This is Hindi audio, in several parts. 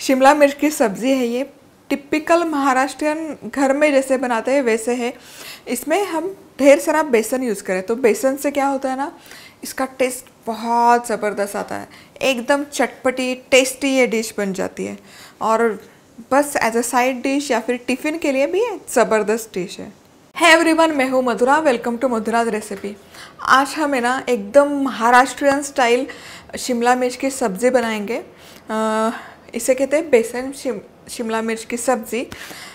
शिमला मिर्च की सब्ज़ी है ये। टिपिकल महाराष्ट्रियन घर में जैसे बनाते हैं वैसे है। इसमें हम ढेर सारा बेसन यूज़ करें तो बेसन से क्या होता है ना, इसका टेस्ट बहुत ज़बरदस्त आता है। एकदम चटपटी टेस्टी ये डिश बन जाती है और बस एज अ साइड डिश या फिर टिफ़िन के लिए भी ज़बरदस्त डिश है। एवरीवन, मैं हूँ Madhura. Welcome to Madhura's recipe. आज हम है ना एकदम महाराष्ट्रियन स्टाइल शिमला मिर्च की सब्ज़ी बनाएंगे। इसे कहते हैं बेसन शिमला मिर्च की सब्ज़ी।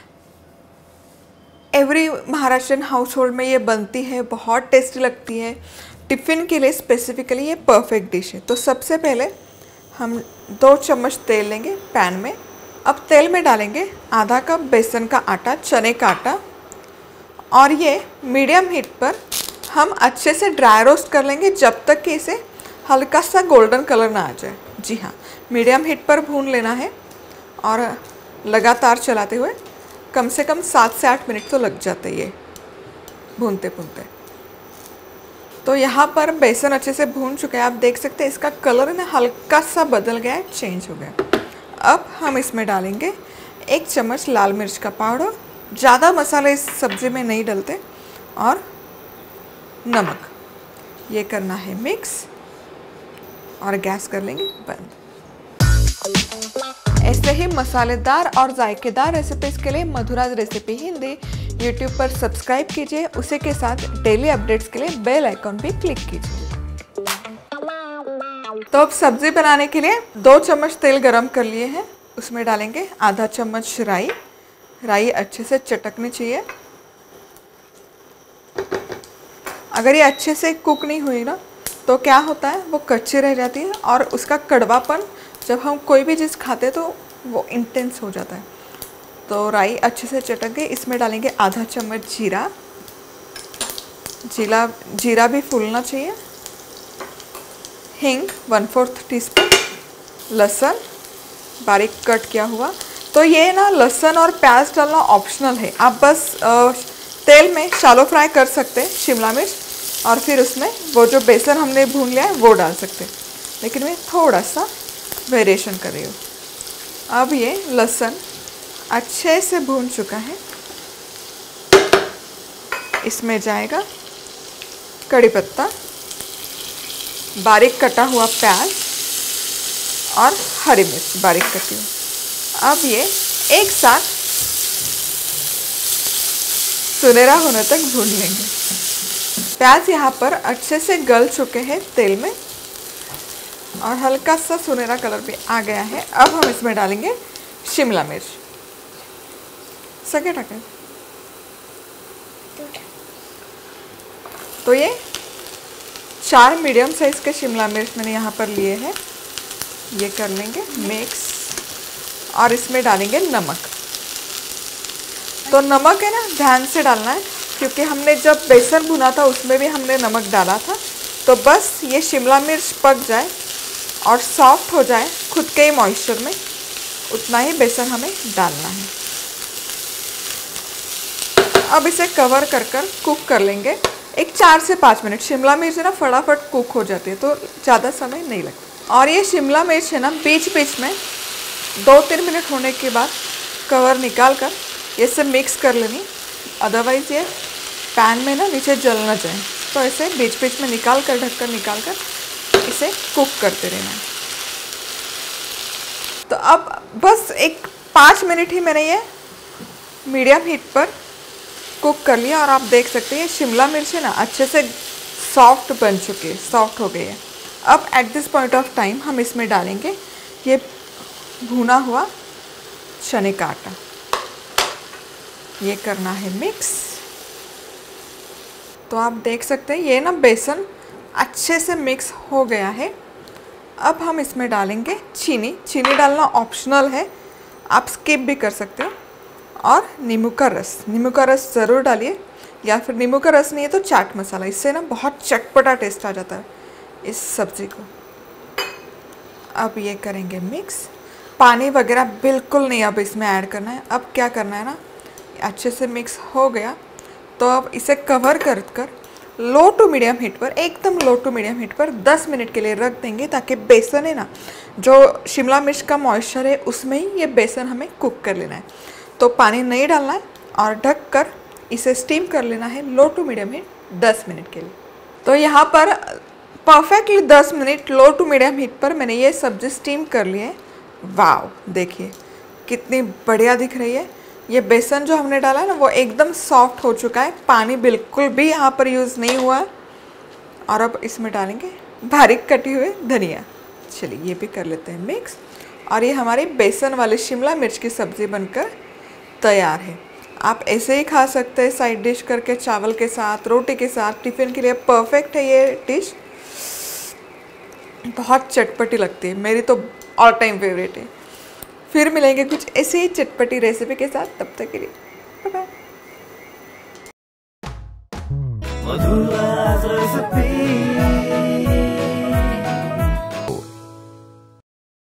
एवरी महाराष्ट्रियन हाउस होल्ड में ये बनती है, बहुत टेस्टी लगती है। टिफ़िन के लिए स्पेसिफिकली ये परफेक्ट डिश है। तो सबसे पहले हम 2 चम्मच तेल लेंगे पैन में। अब तेल में डालेंगे आधा कप बेसन का आटा, चने का आटा, और ये मीडियम हीट पर हम अच्छे से ड्राई रोस्ट कर लेंगे जब तक कि इसे हल्का सा गोल्डन कलर ना आ जाए। जी हाँ, मीडियम हीट पर भून लेना है और लगातार चलाते हुए कम से कम 7 से 8 मिनट तो लग जाते हैं ये भूनते भूनते। तो यहाँ पर बेसन अच्छे से भून चुका है। आप देख सकते हैं इसका कलर ना हल्का सा बदल गया है, चेंज हो गया। अब हम इसमें डालेंगे 1 चम्मच लाल मिर्च का पाउडर। ज़्यादा मसाले इस सब्ज़ी में नहीं डलते। और नमक, ये करना है मिक्स और गैस कर लेंगे बंद। ऐसे ही मसालेदार और जायकेदार रेसिपीज़ के लिए मधुराज रेसिपी हिंदी यूट्यूब पर सब्सक्राइब कीजिए। उसी के साथ डेली अपडेट्स के लिए बेल आइकॉन भी क्लिक कीजिए। तो अब सब्ज़ी बनाने के लिए 2 चम्मच तेल गरम कर लिए हैं। उसमें डालेंगे आधा चम्मच राई। राई अच्छे से चटकनी चाहिए। अगर ये अच्छे से कुक नहीं हुई ना तो क्या होता है, वो कच्ची रह जाती है और उसका कड़वापन जब हम कोई भी चीज़ खाते तो वो इंटेंस हो जाता है। तो राई अच्छे से चटक गई। इसमें डालेंगे आधा चम्मच जीरा। जीरा भी फूलना चाहिए। हींग 1/4 टीस्पून। लहसुन बारीक कट किया हुआ। तो ये ना लहसुन और प्याज डालना ऑप्शनल है। आप बस तेल में शैलो फ्राई कर सकते हैं शिमला मिर्च, और फिर उसमें वो जो बेसन हमने भून लिया है वो डाल सकते हैं, लेकिन मैं थोड़ा सा वेरिएशन कर रही हूँ। अब ये लहसुन अच्छे से भून चुका है। इसमें जाएगा कड़ी पत्ता, बारीक कटा हुआ प्याज और हरी मिर्च बारीक कटी हुई। अब ये एक साथ सुनहरा होने तक भून लेंगे। प्याज यहाँ पर अच्छे से गल चुके हैं तेल में और हल्का सा सुनहरा कलर भी आ गया है। अब हम इसमें डालेंगे शिमला मिर्च। सके टाके तो ये 4 मीडियम साइज के शिमला मिर्च मैंने यहाँ पर लिए हैं। ये कर लेंगे मिक्स और इसमें डालेंगे नमक। तो नमक है ना ध्यान से डालना है, क्योंकि हमने जब बेसन भुना था उसमें भी हमने नमक डाला था। तो बस ये शिमला मिर्च पक जाए और सॉफ्ट हो जाए खुद के ही मॉइस्चर में, उतना ही बेसन हमें डालना है। अब इसे कवर कर कुक कर लेंगे एक 4 से 5 मिनट। शिमला मिर्च है ना फटाफट कुक हो जाती है तो ज़्यादा समय नहीं लगता। और ये शिमला मिर्च है ना बीच बीच में 2-3 मिनट होने के बाद कवर निकाल कर इसे मिक्स कर लेनी, अदरवाइज़ ये पैन में ना नीचे जल ना जाए। तो इसे बीच बीच में निकाल कर ढककर निकाल कर इसे कुक करते रहना है। तो अब बस एक 5 मिनट ही मैंने ये मीडियम हीट पर कुक कर लिया और आप देख सकते हैं ये शिमला मिर्च है ना अच्छे से सॉफ्ट बन चुकी है, सॉफ्ट हो गई है। अब at this point of time हम इसमें डालेंगे ये भुना हुआ चने का आटा। ये करना है मिक्स। तो आप देख सकते हैं ये ना बेसन अच्छे से मिक्स हो गया है। अब हम इसमें डालेंगे चीनी। चीनी डालना ऑप्शनल है, आप स्किप भी कर सकते हो। और नींबू का रस, नींबू का रस ज़रूर डालिए, या फिर नींबू का रस नहीं है तो चाट मसाला। इससे ना बहुत चटपटा टेस्ट आ जाता है इस सब्ज़ी को। अब ये करेंगे मिक्स। पानी वगैरह बिल्कुल नहीं अब इसमें ऐड करना है। अब क्या करना है ना, अच्छे से मिक्स हो गया तो अब इसे कवर कर लो टू मीडियम हीट पर, एकदम लो टू मीडियम हीट पर 10 मिनट के लिए रख देंगे, ताकि बेसन है ना, जो शिमला मिर्च का मॉइस्चर है उसमें ही ये बेसन हमें कुक कर लेना है। तो पानी नहीं डालना है और ढक कर इसे स्टीम कर लेना है low to medium heat 10 minute के लिए। तो यहाँ पर perfectly 10 minute low to medium heat पर मैंने ये सब्ज़ी स्टीम कर ली है। वाव, देखिए कितनी बढ़िया दिख रही है। ये बेसन जो हमने डाला है ना वो एकदम सॉफ्ट हो चुका है, पानी बिल्कुल भी यहाँ पर यूज़ नहीं हुआ है। और अब इसमें डालेंगे बारीक कटी हुई धनिया। चलिए ये भी कर लेते हैं मिक्स। और ये हमारी बेसन वाली शिमला मिर्च की सब्ज़ी बनकर तैयार है। आप ऐसे ही खा सकते हैं साइड डिश करके, चावल के साथ, रोटी के साथ, टिफ़िन के लिए परफेक्ट है ये डिश। बहुत चटपटी लगती है, मेरी तो ऑल टाइम फेवरेट है। फिर मिलेंगे कुछ ऐसी ही चटपटी रेसिपी के साथ, तब तक के लिए बाय बाय।